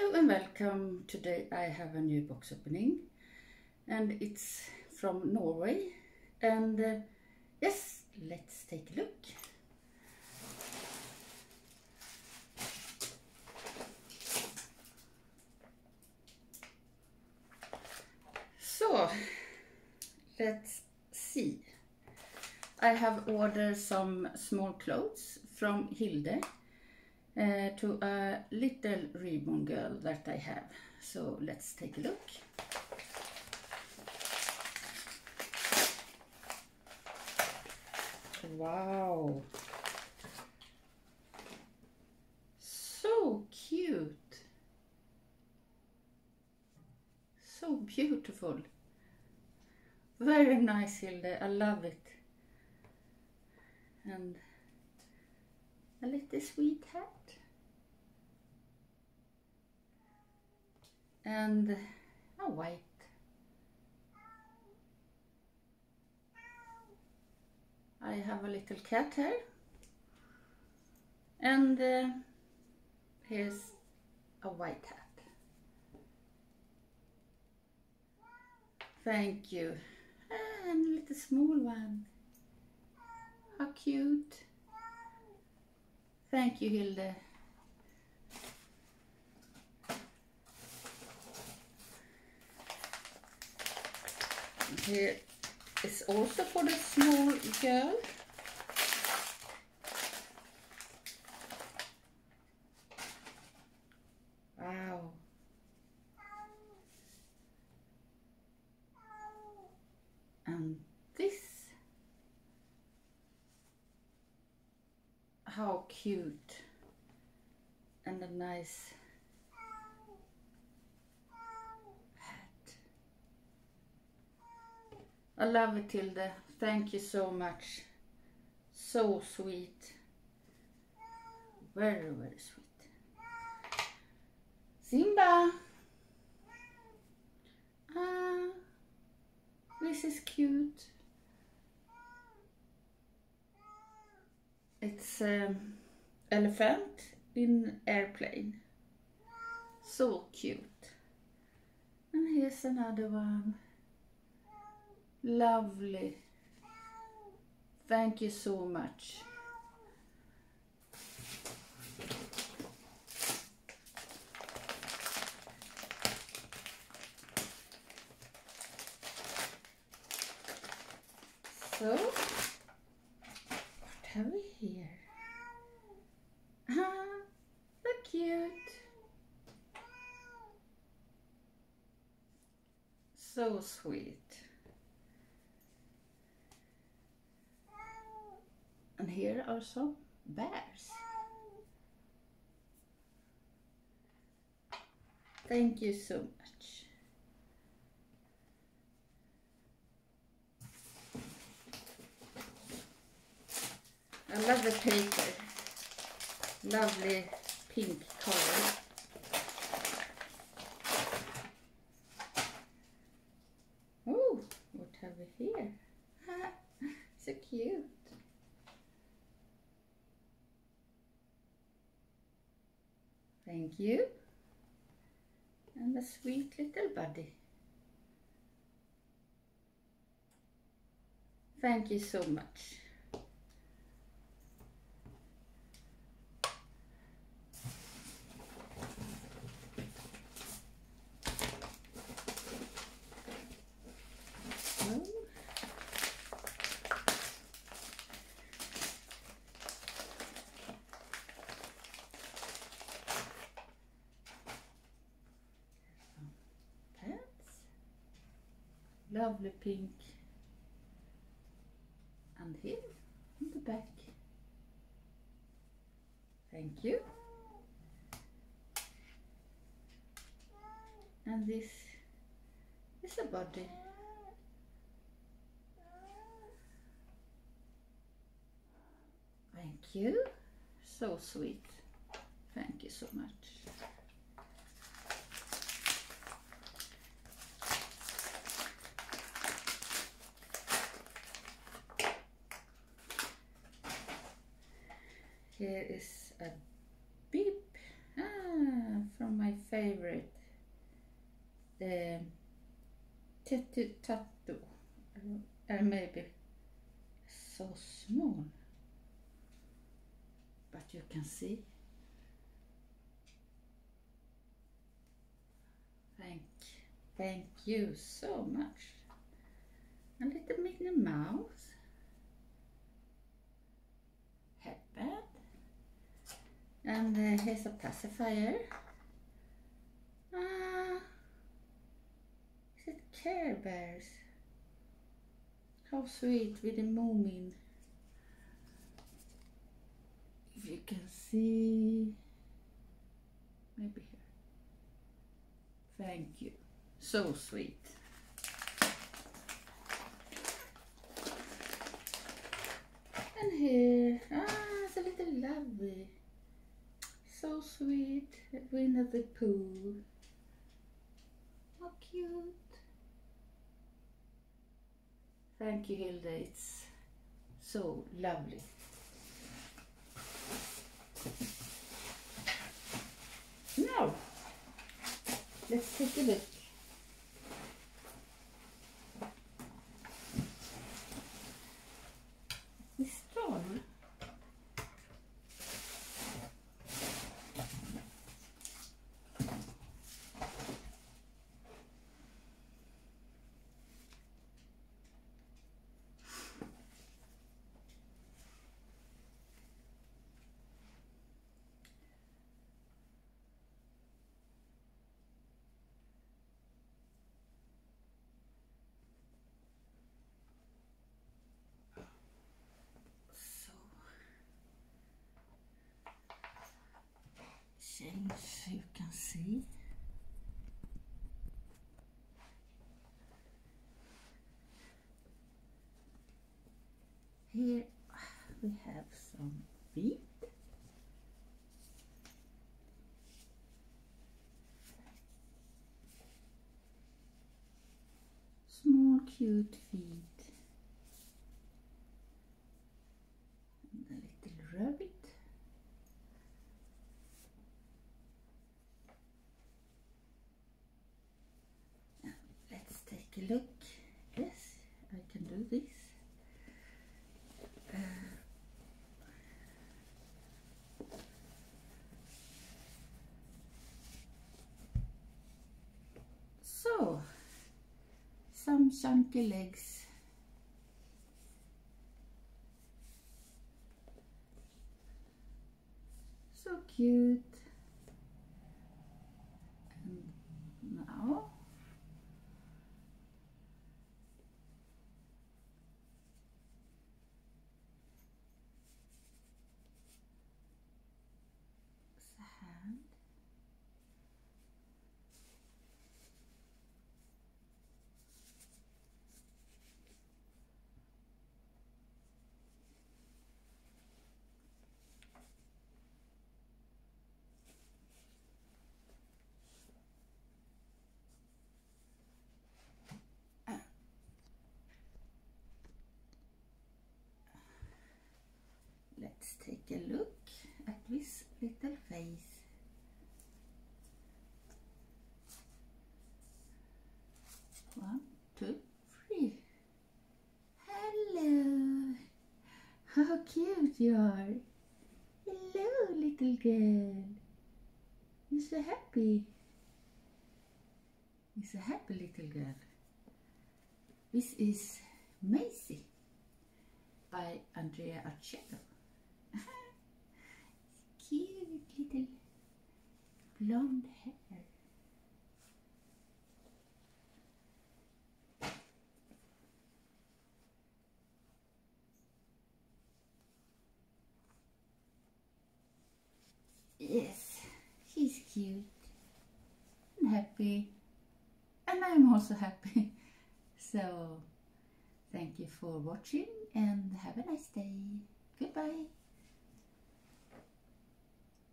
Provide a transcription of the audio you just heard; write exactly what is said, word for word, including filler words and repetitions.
Hello and welcome. Today I have a new box opening and it's from Norway, and uh, yes, let's take a look. So let's see. I have ordered some small clothes from Hilde uh, to a little reborn girl that I have. So let's take a look. Wow, so cute, so beautiful, very nice, Hilde. I love it. And a little sweet hat and a white. I have a little cat here, and uh, here's a white hat. Thank you. And a little small one. How cute. Thank you, Hilde. Here is also for the small girl. Wow. And this, how cute, and a nice hat. I love it, Hilde. Thank you so much. So sweet. Very, very sweet. Simba. Ah, this is cute. It's um, elephant in airplane. So cute. And here's another one. Lovely. Thank you so much. So, what have we here? Ah, so cute. So sweet. And here are some bears. Thank you so much. I love the paper. Lovely pink color. Oh, what have we here? So cute. Thank you. And a sweet little buddy. Thank you so much. Lovely pink, and here on the back. Thank you. And this is a body. Thank you. So sweet. Thank you so much. Here is a beep ah, from my favorite. The tattoo, tattoo, or maybe so small, but you can see. Thank, thank you so much. A little Minnie Mouse headband, and uh, here's a pacifier. Ah, is it Care Bears? How sweet, with the Moomin. If you can see, maybe here. Thank you, so sweet. And here, ah, it's a little lovely, so sweet. Winnie the Pooh. How cute. Thank you, Hilde. It's so lovely. Now, let's take a look. This doll. Change so you can see. Here we have some feet. Small cute feet. And a little rabbit. Take a look. Yes, I can do this. Uh, so, some chunky legs. So cute. And now hand. Let's take a look at this little face. One, two, three. Hello. How cute you are. Hello, little girl. You're so happy. You're so happy, little girl. This is Maisie by Andrea Archetto. Cute little blonde hair. Yes, she's cute and happy, and I'm also happy. So, thank you for watching and have a nice day. Goodbye.